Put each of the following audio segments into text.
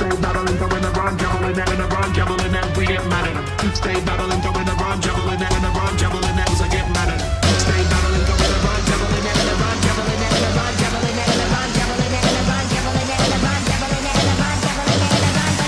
Stay battling, throwing the rhyme, juggling that, and the rhyme, juggling that, we get mad at them. Stay battling, throwing the rhyme, juggling that, and the rhyme, juggling that, 'cause I get mad at them. Stay battling, throwing the rhyme, juggling that, and the rhyme, juggling that, and the rhyme, juggling that, and the rhyme, juggling that, and the rhyme, juggling that, and the rhyme, juggling that, and the rhyme, juggling that, and the rhyme,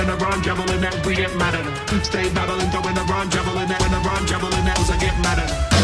juggling that, we get mad at them. Stay battling, throwing the rhyme, juggling that, and the rhyme, juggling that, 'cause I get mad at them.